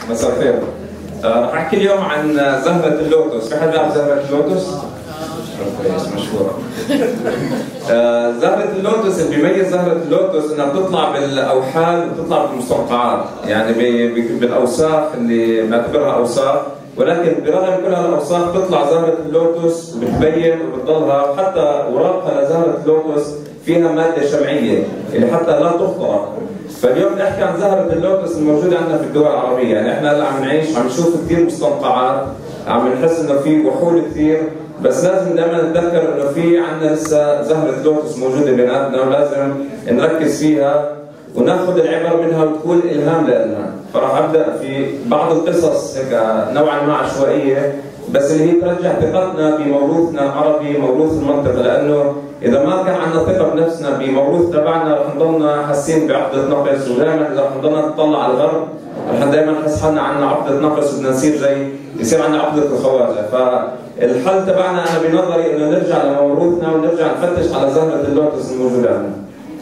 مساء الخير. رح احكي اليوم عن زهرة اللوتس، في حد بيعرف زهرة اللوتس؟ كويس مشهورة. زهرة اللوتس اللي بيميز زهرة اللوتس انها بتطلع بالاوحال وبتطلع بالمستنقعات، يعني بالاوساخ اللي بنعتبرها اوساخ، ولكن برغم كل هالاوساخ بتطلع زهرة اللوتس وبتبين وبتضلها، حتى اوراقها لزهرة اللوتس فيها مادة شمعية اللي حتى لا تخترق. فاليوم نحكي عن زهرة اللوتس الموجودة عندنا في الدول العربية، يعني احنا هلا عم نعيش عم نشوف كثير مستنقعات، عم نحس انه في وحول كثير، بس لازم دائما نتذكر انه في عندنا لسه زهرة لوتس موجودة بيناتنا، ولازم نركز فيها وناخذ العبر منها وتكون الهام لنا. فراح ابدا في بعض القصص هيك نوعا ما عشوائية، بس اللي هي ترجع ثقتنا بموروثنا العربي، موروث المنطقة، لانه إذا ما كان عندنا ثقة بنفسنا بموروث تبعنا رح نضلنا حاسين بعقدة نقص، ودائما إذا رح نضلنا نطلع على الغرب رح دائما نحس حالنا عندنا عقدة نقص وبدنا نصير يصير عندنا عقدة الخواجة. فالحل تبعنا أنا بنظري إنه نرجع لموروثنا ونرجع نفتش على زهرة اللوتس الموجودة عندنا.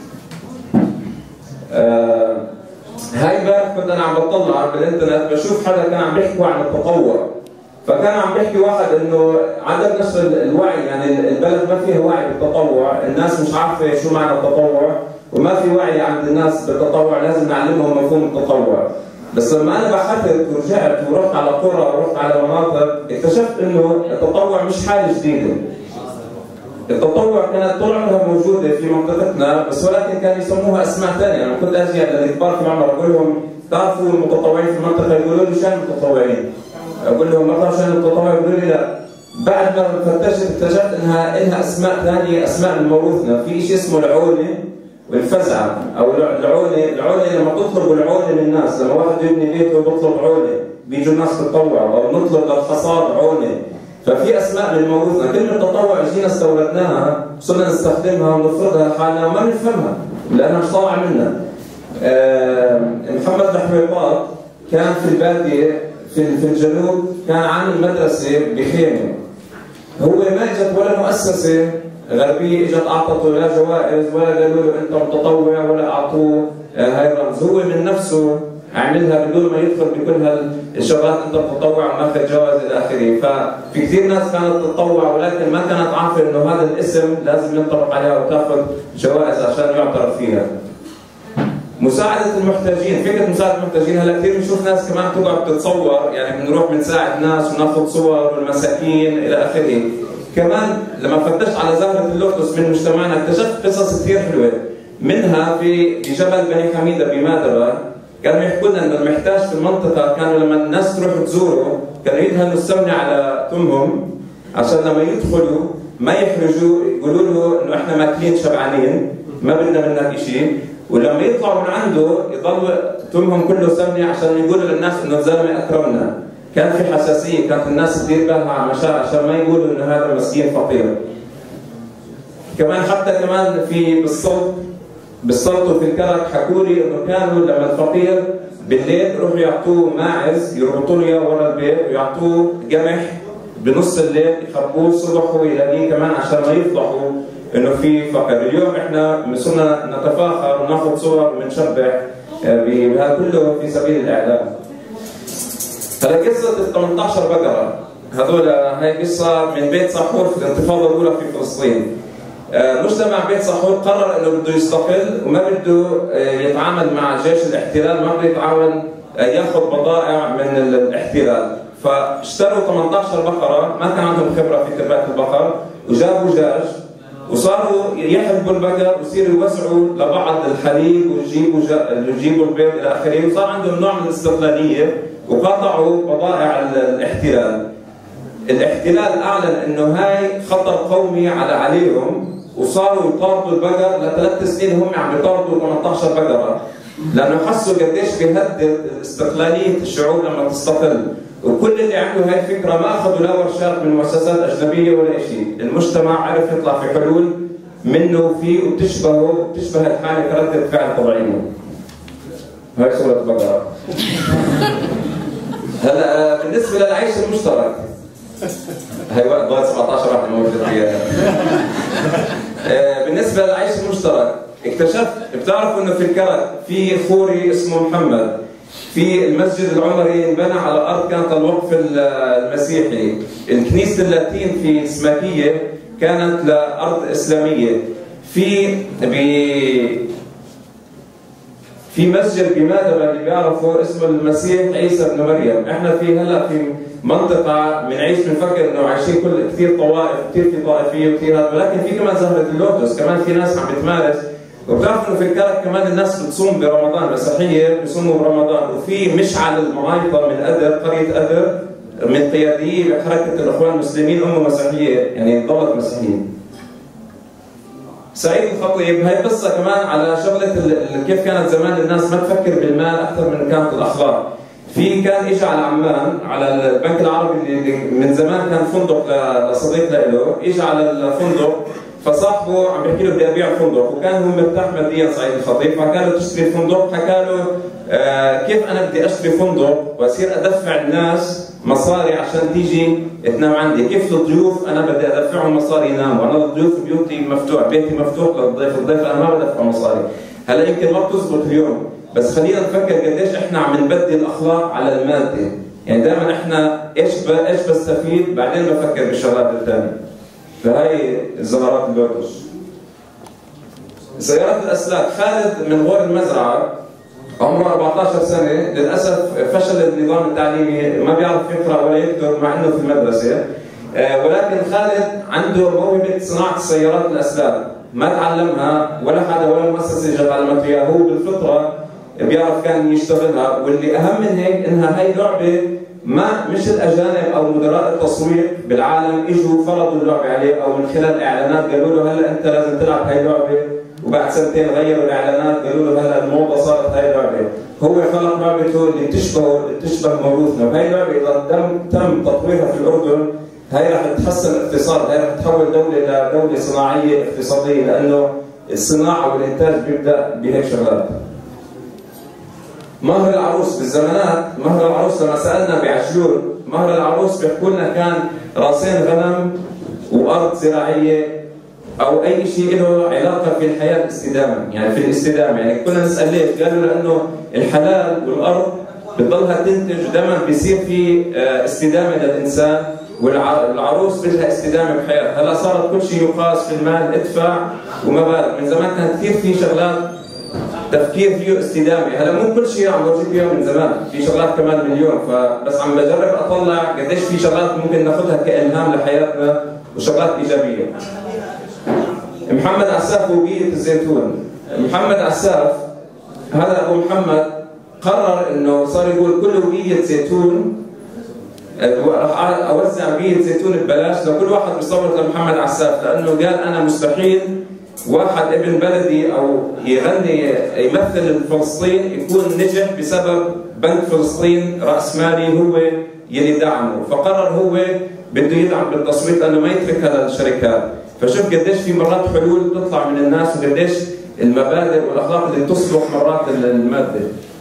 هاي امبارح كنت أنا عم بطلع بالإنترنت بشوف حدا كان عم بيحكوا عن التطور، فكان عم بيحكي واحد انه عدم نشر الوعي، يعني البلد ما فيها وعي بالتطوع، الناس مش عارفه شو معنى التطوع، وما في وعي عند الناس بالتطوع، لازم نعلمهم مفهوم التطوع. بس لما انا بحثت ورجعت ورحت على قرى ورحت على مناطق، اكتشفت انه التطوع مش حاجه جديده. التطوع كانت طول عمرها موجوده في منطقتنا، بس ولكن كانوا يسموها اسماء ثانيه. انا كنت اجي للكبار في المعمر اقول لهم تعرفوا المتطوعين في المنطقه؟ يقولوا لي شو المتطوعين؟ اقول لهم ما عشان التطوع، يقولوا لي لا. بعد ما فتشت اكتشفت انها لها اسماء ثانيه، اسماء من موروثنا. في شيء اسمه العونه والفزعه، او العونه لما تطلبوا العونه من الناس، لما واحد يبني بيته بيطلب عونه، بيجوا الناس تتطوع، او نطلب للحصاد عونه. ففي اسماء من موروثنا، كلمه تطوع جينا استوردناها صرنا نستخدمها ونفرضها لحالنا وما بنفهمها لانها مش طالعه منا. محمد الحويطات كان في الباديه في الجنوب، كان عامل مدرسه بخيمه. هو ما اجت ولا مؤسسه غربيه اجت اعطته لا جوائز ولا قالوا له انت متطوع ولا اعطوه هاي الرمز، هو من نفسه عملها بدون ما يدخل بكل هالشغلات انت متطوع وماخذ جوائز الى اخره. ففي كثير ناس كانت تتطوع ولكن ما كانت عارفه انه هذا الاسم لازم ينطبق عليها وتاخذ جوائز عشان يعترف فيها. مساعدة المحتاجين، فكرة مساعدة المحتاجين، هلا كثير بنشوف ناس كمان تقعد تتصور، يعني بنروح بنساعد ناس وناخذ صور والمساكين الى اخره. كمان لما فتشت على زهرة اللوتس من مجتمعنا اكتشفت قصص كثير حلوة، منها في جبل بني حميدة بمادرة، كانوا يحكوا لنا انه المحتاج في المنطقة كانوا لما الناس تروح تزوره كانوا يدهنوا السمنة على تمهم عشان لما يدخلوا ما يحرجوا، يقولوا له انه احنا ماكلين شبعانين ما بدنا منك شيء، ولما يطلعوا من عنده يضل تمهم كله سمنه عشان يقولوا للناس انه الزلمه اكرمنا. كان في حساسيه، كانت الناس تدير بالها على المشاعر عشان ما يقولوا انه هذا مسكين فقير. كمان حتى كمان في بالصوت وفي الكرك حكوا لي انه كانوا لما الفقير بالليل يروحوا يعطوه ماعز يربطوا له اياه ورا البيت ويعطوه قمح بنص الليل يخبوه الصبح هو يلاقيه كمان عشان ما يفضحوا انه في فقر. اليوم احنا صرنا نتفاخر وناخذ صور ونشبح بهذا كله في سبيل الاعلام. هلا قصه ال 18 بقره هذول، هي قصه من بيت صحور في الانتفاضه الاولى في فلسطين. مجتمع بيت صحور قرر انه بده يستقل وما بده يتعامل مع جيش الاحتلال، ما بده يتعاون ياخذ بضائع من الاحتلال، فاشتروا 18 بقره، ما كان عندهم خبره في تربيه البقر، وجابوا دجاج وصاروا يحلبوا البقر ويصيروا يوزعوا لبعض الحليب ويجيبوا البيض الى اخره، وصار عندهم نوع من الاستقلاليه وقاطعوا بضائع الاحتلال. الاحتلال اعلن انه هاي خطر قومي عليهم، وصاروا يطاردوا البقر ل3 سنين، هم عم يطاردوا 18 بقره لانه حسوا قديش بيهدد استقلاليه الشعوب لما تستقل. وكل اللي عملوا هاي الفكره ما اخذوا لا ورشات من مؤسسات اجنبيه ولا شيء، المجتمع عرف يطلع في حلول منه فيه وبتشبه الحاله كرده فعل طبيعيه. هاي صوره بقره. هلا بالنسبه للعيش المشترك، هاي ضايل 17 واحد موجود فيها. بالنسبه للعيش المشترك اكتشفت، بتعرفوا انه في الكرك في خوري اسمه محمد، في المسجد العمري انبنى على ارض كانت الوقف المسيحي. الكنيسه اللاتين في سماكيه كانت لارض اسلاميه. في مسجد بمادبه اللي بيعرفوا اسمه المسيح عيسى بن مريم. احنا هلا في منطقه بنعيش بنفكر انه عايشين كثير طوائف، كثير في طائفيه وكثير هذا، ولكن في كمان زهره اللوتس، كمان في ناس عم بتمارس. وبتعرفوا انه في الكرك كمان الناس بتصوم برمضان، مسيحيه بيصوموا برمضان. وفي مشعل المعايطه من ادر، قريه ادر، من قياديين بحركه الاخوان المسلمين امه مسيحيه، يعني ضلت مسيحيين. سعيد الخطيب هي قصه كمان على شغله كيف كانت زمان الناس ما تفكر بالمال اكثر من كانت الاخلاق. كان اجى على عمان على البنك العربي اللي من زمان كان فندق لصديق له، اجى على الفندق فصاحبه عم بيحكي له بدي ابيع فندق، وكان هو مرتاح ماديا سعيد الخطيب، فحكى له تشتري فندق، حكى له كيف انا بدي اشتري فندق واصير ادفع الناس مصاري عشان تيجي تنام عندي، كيف الضيوف انا بدي ادفعهم مصاري يناموا، انا الضيوف بيوتي مفتوح، بيتي مفتوح للضيف، الضيف انا ما بدفع مصاري. هلا يمكن ما بتزبط اليوم، بس خلينا نفكر قديش احنا عم نبدي الاخلاق على الماده، يعني دائما احنا ايش بستفيد بعدين بفكر بالشغلات الثانيه. فهي زهرات اللوتس. سيارات الاسلاك، خالد من غور المزرعه عمره 14 سنه، للاسف فشل النظام التعليمي، ما بيعرف يقرا ولا يكتب مع انه في المدرسه، ولكن خالد عنده موهبه صناعه السيارات الاسلاك، ما تعلمها ولا حدا ولا مؤسسه جت علمته اياها، هو بالفطره بيعرف كان يشتغلها. واللي اهم من هيك انها هي لعبه مش الاجانب او مدراء التسويق بالعالم اجوا فرضوا اللعبه عليه، او من خلال اعلانات قالوا له هلا انت لازم تلعب هاي اللعبه، وبعد سنتين غيروا الاعلانات قالوا له هلا الموضه صارت هاي اللعبه. هو خلق لعبته اللي تشبه موروثنا، وهي اللعبه اذا تم تطويرها في الاردن هاي رح تحسن الاقتصاد، هاي رح تحول دوله لدوله صناعيه اقتصاديه، لانه الصناعه والانتاج بيبدا بهيك شغلات. مهر العروس بالزمانات، مهر العروس لما سالنا بعجلون، مهر العروس بيحكوا لنا كان راسين غنم وارض زراعيه او اي شيء له علاقه في الحياه الاستدامه، يعني في الاستدامه، يعني كنا نسال ليش؟ قالوا لانه الحلال والارض بتضلها تنتج ودائما بيصير في استدامه للانسان، والعروس بدها استدامه بحياتها. هلا صارت كل شيء يقاس في المال، ادفع ومبالغ، من زمان كان كثير في شغلات تفكير فيه استدامه، هلا مو كل شيء عم بوجد فيها من زمان، في شغلات كمان مليون، فبس عم بجرب اطلع قديش في شغلات ممكن ناخذها كالهام لحياتنا وشغلات ايجابيه. محمد عساف وبيئة الزيتون. محمد عساف هذا ابو محمد قرر انه صار يقول كل وبيئة زيتون راح اوزع بيئة زيتون ببلاش لكل واحد بيصوت لمحمد عساف، لانه قال انا مستحيل واحد ابن بلدي او يغني يمثل فلسطين يكون نجح بسبب بنك فلسطين راسمالي هو يلي دعمه، فقرر هو بده يدعم بالتصويت لانه ما يتركها للشركات. فشوف قديش في مرات حلول تطلع من الناس، وقديش المبادئ والاخلاق اللي تصلح مرات الماده.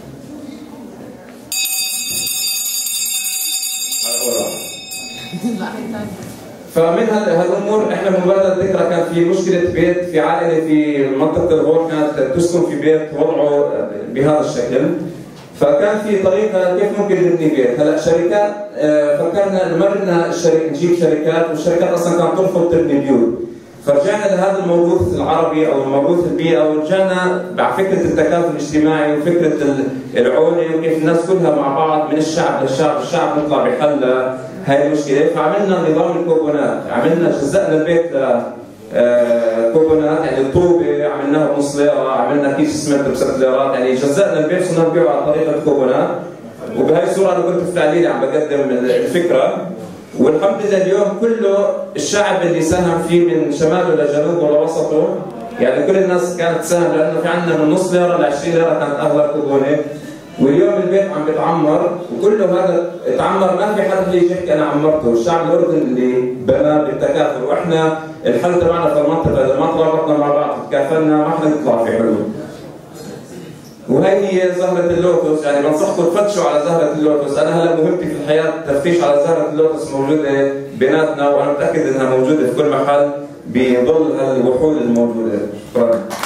فمن هالامور احنا بمبادره ذكرى كان في مشكله بيت في عائله في منطقه الغور كانت تسكن في بيت وضعه بهذا الشكل، فكان في طريقه كيف ممكن نبني بيت. هلا شركات فكرنا نمرنا نجيب شركات، والشركات اصلا كانت ترفض تبني بيوت، فرجعنا لهذا الموروث العربي او الموروث البيئه، ورجعنا مع فكره التكافل الاجتماعي وفكره العونه، وكيف الناس كلها مع بعض من الشعب للشعب، الشعب نطلع بحل هاي المشكله. فعملنا نظام الكوبونات، عملنا جزأنا البيت كوبونات، يعني الطوبه عملناها بنص ليره، عملنا كيس اسمنت ب6 ليرات، يعني جزأنا البيت صرنا نبيعه على طريقه كوبونات. وبهي الصوره انا كنت في تعليلي عم بقدم الفكره، والحمد لله اليوم كله الشعب اللي ساهم فيه من شماله لجنوبه لوسطه، يعني كل الناس كانت تساهم، لانه في عندنا من نص ليره ل 20 ليره كانت اغلى كوبونه. واليوم البيت عم بيتعمر، وكله هذا اتعمر، ما في حد يجي يحكي انا عمرته، الشعب الاردني اللي بنى بالتكافل، واحنا الحل تبعنا في المنطقه اذا ما ترابطنا مع بعض تكافلنا ما حنطلع في حلول. وهي هي زهرة اللوتس، يعني بنصحكم تفتشوا على زهرة اللوتس، أنا هلا مهمتي في الحياة تفتيش على زهرة اللوتس موجودة بيناتنا، وأنا متأكد إنها موجودة في كل محل بظل الوحول الموجودة. شكرا.